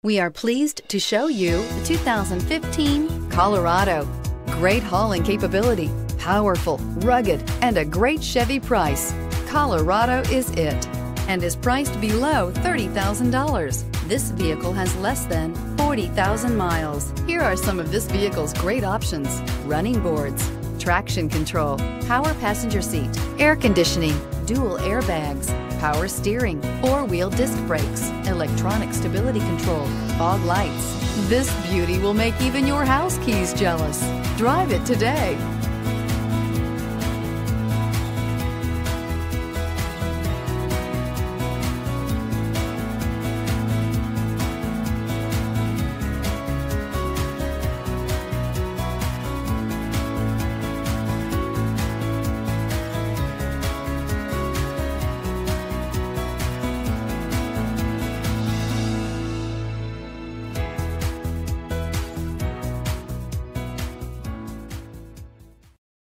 We are pleased to show you the 2015 Colorado. Great hauling capability, powerful, rugged, and a great Chevy price. Colorado is it, and is priced below $30,000. This vehicle has less than 40,000 miles. Here are some of this vehicle's great options: running boards, traction control, power passenger seat, air conditioning, dual airbags, power steering, four-wheel disc brakes, electronic stability control, fog lights. This beauty will make even your house keys jealous. Drive it today.